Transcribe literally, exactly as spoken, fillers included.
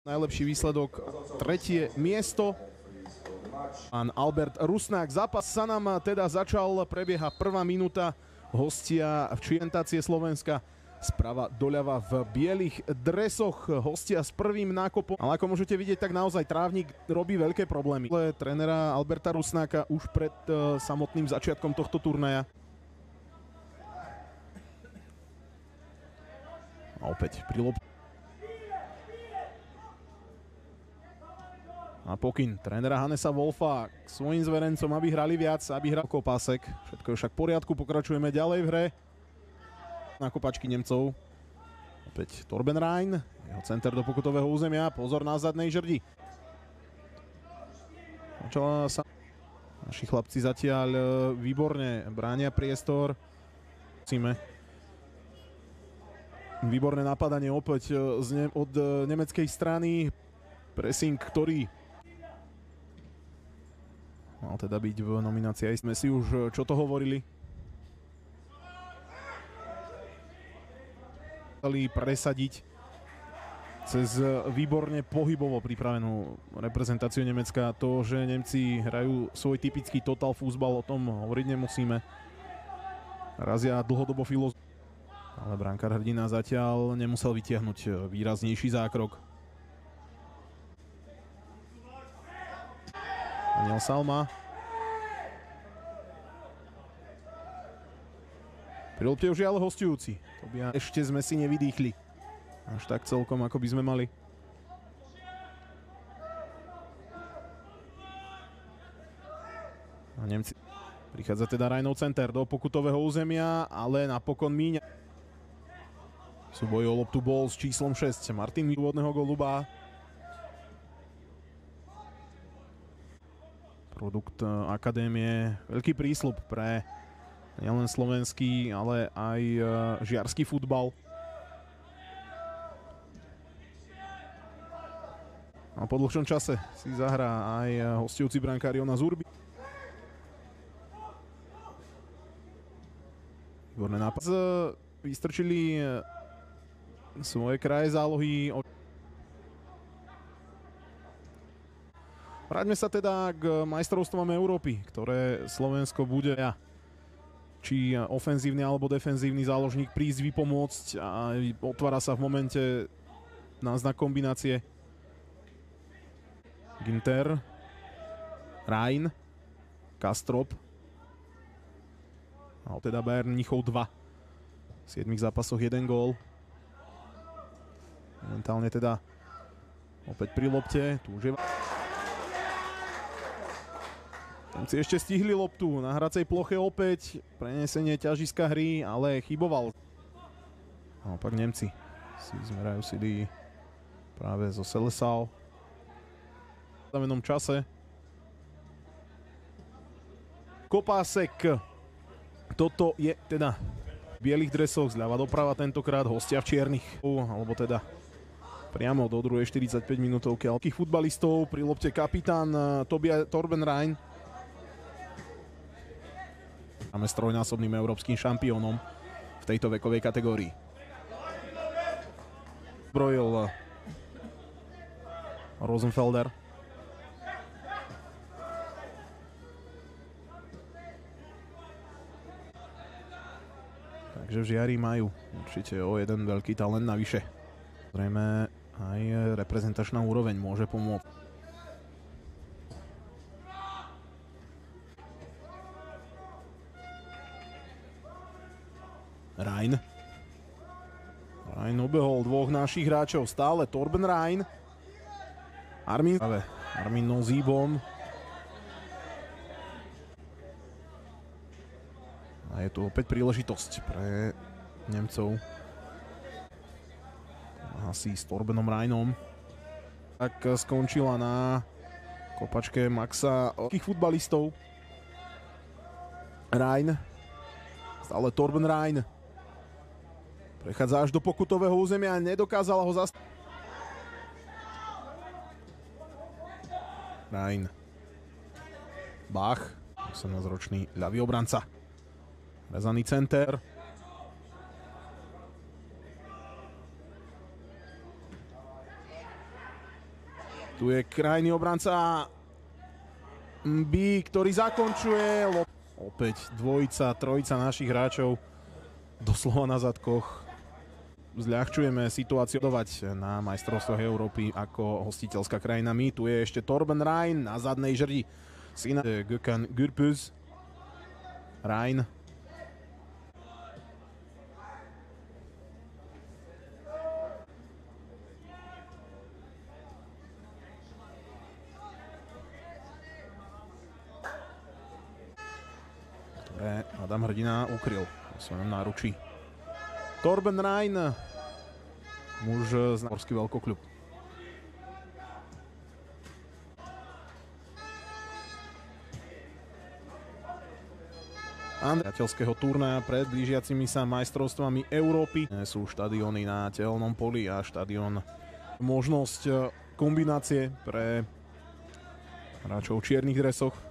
Najlepší výsledok, tretie miesto. Pán Albert Rusnák. Zápas sa nám teda začal, prebieha prvá minúta. Hostia v orientácie Slovenska sprava doľava v bielých dresoch. Hostia s prvým nákopom. Ale ako môžete vidieť, tak naozaj trávnik robí veľké problémy. Trénera Alberta Rusnáka už pred uh, samotným začiatkom tohto turnaja. A opäť pri lopte. A pokyn trénera Hannesa Wolfa k svojim zverencom, aby hrali viac, aby hral Kopásek. Všetko je však v poriadku, pokračujeme ďalej v hre. Na kopačky Nemcov. Opäť Torben Rhein, jeho center do pokutového územia, pozor na zadnej žrdi. Začala sa... Naši chlapci zatiaľ výborne bránia priestor. Musíme. Výborné napadanie opäť od nemeckej strany. Pressing, ktorý mal teda byť v nominácii. Aj sme si už čo to hovorili. Chceli presadiť cez výborne pohybovo pripravenú reprezentáciu Nemecka. To, že Nemci hrajú svoj typický total futbal, o tom hovoriť nemusíme. Razia dlhodobo filozofiu. Ale brankár hrdina zatiaľ nemusel vytiahnuť výraznejší zákrok. Daniel Salma. Pri lopte už je ale hostujúci. To by ešte sme si nevydýchli. Až tak celkom, ako by sme mali. A Nemci. Prichádza teda Rheinov center do pokutového územia, ale napokon míňa. Súboj o loptu bol s číslom šesť. Martin úvodného goluba. Produkt akadémie, veľký prísľub pre nielen slovenský, ale aj žiarsky futbal. A po dlhšom čase si zahrá aj hostujúci brankár Jonas Urbi. Výborné nápad. Vystrčili svoje kraje zálohy. Vráťme sa teda k majstrovstvám Európy, ktoré Slovensko bude, ja, či ofenzívny alebo defenzívny záložník prísť vypomôcť a otvára sa v momente náznak kombinácie. Ginter, Rhein, Kastrop a teda Bayern Mníchov dva. V siedmich zápasoch jeden gól. Momentálne teda opäť pri lopte, tu už je... Nemci ešte stihli loptu na hracej ploche opäť, prenesenie ťažiska hry, ale chyboval. Naopak Nemci si zmerajú sily práve zo Seleção. V znamenom čase. Kopásek. Toto je teda v bielých dresoch, zľava doprava tentokrát, hostia v čiernych. Alebo teda priamo do druhej štyridsaťpäť minútovky. Veľkých futbalistov pri lopte kapitán Tobia Torben Rhein. Máme s trojnásobným európskym šampiónom v tejto vekovej kategórii. Brojil Rosenfelder. Takže v Žiari majú určite o jeden veľký talent navyše. Zrejme aj reprezentačná úroveň môže pomôcť. Rhein. Rhein obehol dvoch našich hráčov. Stále Torben Rhein. Armin. Armin Nozíbom. A je tu opäť príležitosť pre Nemcov. Asi s Torbenom Rheinom. Tak skončila na kopačke Maxa veľkých futbalistov. Rhein. Stále Torben Rhein. Prechádza až do pokutového územia a nedokázala ho zastaviť. Rhein. Bach, osemnásťročný ľavý obranca. Rezaný center. Tu je krajný obranca B, ktorý zakončuje. Opäť dvojica, trojica našich hráčov doslova na zadkoch. Zľahčujeme situáciu na majstrovstvách Európy ako hostiteľská krajina my. Tu je ešte Torben Rein na zadnej žrdi. Syna Gökhan Gürbüz. Rein. Ktoré Adam Hrdina ukryl v svojom náručí. Torben Rein, muž z Námorský veľkokľub. Priateľského turnaja pred blížiacimi sa majstrovstvami Európy. Sú štadióny na tehelnom poli a štadión možnosť kombinácie pre hráčov v čiernych dresoch.